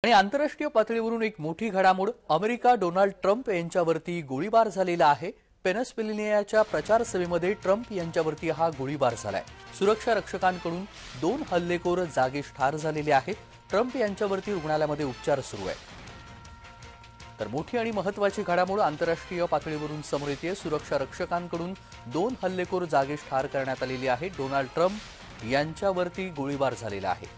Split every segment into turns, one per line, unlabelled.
आणि आंतरराष्ट्रीय पातळीवरून एक मोठी घडामोड अमेरिका डोनाल्ड ट्रम्प यांच्यावरती गोळीबार झालेला आहे। पेनसिल्व्हेनियाच्या प्रचार सभेमध्ये ट्रम्प यांच्यावरती हा गोळीबार झालाय। सुरक्षा रक्षकांकडून 2 हल्लेखोर जागीच ठार झालेले आहेत। ट्रम्प यांच्यावरती रुग्णालयामध्ये उपचार सुरू आहेत। तर मोठी आणि महत्त्वाची घडामोड आंतरराष्ट्रीय पातळीवरून समोर येते। सुरक्षा रक्षकांकडून 2 हल्लेखोर जागीच ठार करण्यात आलेले आहेत। डोनाल्ड ट्रम्प यांच्यावरती गोळीबार झालेला आहे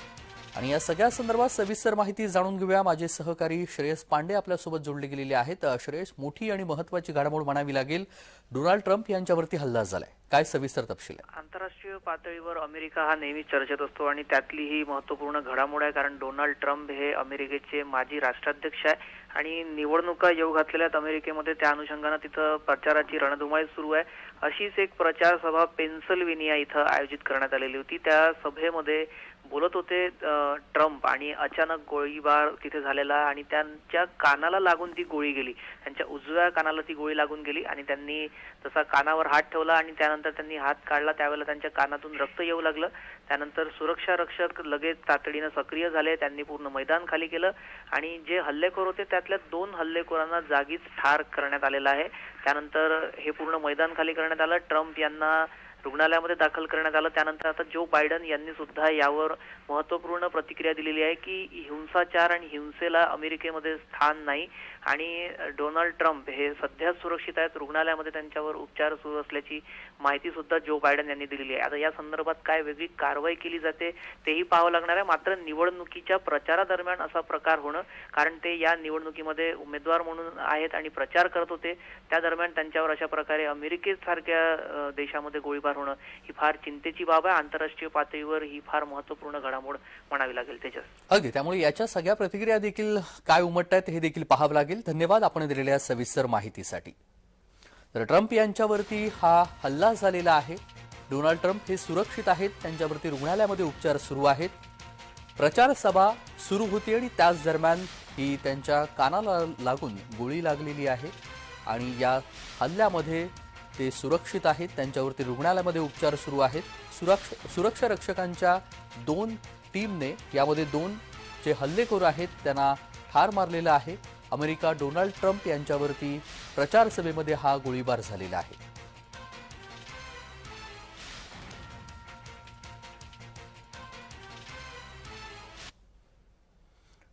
आणि या सगळ्या संदर्भात सविस्तर माहिती जाणून घेऊया। माझे सहकारी श्रेयस पांडे आपल्यासोबत जोडले गेलेले आहेत। श्रेयस, मोठी आणि महत्त्वाची घडामोड म्हणावी लागेल, डोनाल्ड ट्रम्प यांच्यावरती हल्ला झालाय, काय सविस्तर तपशील?
आंतरराष्ट्रीय पातळीवर अमेरिका हा नेहमी चर्चेत असतो आणि त्यातली ही महत्त्वपूर्ण घडामोड आहे, कारण डोनाल्ड ट्रम्प हे अमेरिकेचे माजी राष्ट्राध्यक्ष आहे आणि निवडणुका येऊ घातलेल्या अमेरिकेमध्ये त्या अनुषंगाने तिथं प्रचाराची रणधुमाळी सुरू आहे। अशीच एक प्रचार सभा पेनसिल्व्हेनिया इथं आयोजित करण्यात आलेली होती। त्या सभेमध्ये बोलत होते ट्रम्प आणि अचानक गोळीबार तिथे झालेला आणि त्यांच्या कानाला लागून ती गोळी गेली। त्यांच्या उजव्या कानाला ती गोळी लागून गेली आणि त्यांनी तसा कानावर हात ठेवला आणि त्यानंतर त्यांनी हात काढला, त्यावेळेला त्यांच्या कानातून रक्त येऊ लागलं। त्यानंतर सुरक्षा रक्षक लगेच तातडीने सक्रिय झाले, त्यांनी पूर्ण मैदान खाली केलं आणि जे हल्लेखोर होते त्यातल्या 2 हल्लेखोरांना जागीच ठार करण्यात आलेलं आहे। त्यानंतर हे पूर्ण मैदान खाली करण्यात आलं। ट्रम्प यांना रुग्णालयामध्ये दाखल करण्यात आलं। त्यानंतर आता जो बायडन यांनी सुद्धा यावर महत्त्वपूर्ण प्रतिक्रिया दिलेली आहे की हिंसाचार आणि हिंसेला अमेरिकेमध्ये स्थान नाही आणि डोनाल्ड ट्रम्प हे सध्या सुरक्षित आहेत, रुग्णालयामध्ये त्यांच्यावर उपचार सुरू असल्याची माहिती सुद्धा जो बायडन यांनी दिलेली आहे। आता या संदर्भात काय वेगळी कारवाई केली जाते तेही पाहावं लागणार आहे। मात्र निवडणुकीच्या प्रचारादरम्यान असा प्रकार होणं, कारण ते या निवडणुकीमध्ये उमेदवार म्हणून आहेत आणि प्रचार करत होते, त्या दरम्यान त्यांच्यावर अशा प्रकारे अमेरिकेसारख्या देशामध्ये गोळीबार होणं ही फार चिंतेची बाब आहे। आंतरराष्ट्रीय पातळीवर ही फार महत्त्वपूर्ण घडामोड म्हणावी लागेल। तेजस,
अगदी, त्यामुळे याच्या सगळ्या प्रतिक्रिया देखील काय उमटतात हे देखील पाहावं लागेल। धन्यवाद आपण दिलेल्या सविस्तर माहितीसाठी। तर ट्रम्प यांच्यावरती हा हल्ला झालेला आहे। डोनाल्ड ट्रम्प हे सुरक्षित आहेत, त्यांच्यावरती रुग्णालयामध्ये उपचार सुरू आहेत। प्रचार सभा सुरू होती आणि त्याच दरम्यान ही त्यांच्या कानाला लागून गोळी लागलेली आहे आणि या हल्ल्यामध्ये ते सुरक्षित आहेत, त्यांच्यावरती रुग्णालयामध्ये उपचार सुरू आहेत। सुरक्षा रक्षकांच्या 2 टीमने यामध्ये 2 जे हल्लेखोर आहेत त्यांना ठार मारलेला आहे। अमेरिका डोनाल्ड ट्रम्प यांच्यावरती प्रचार सभेमध्ये हा गोळीबार झालेला आहे।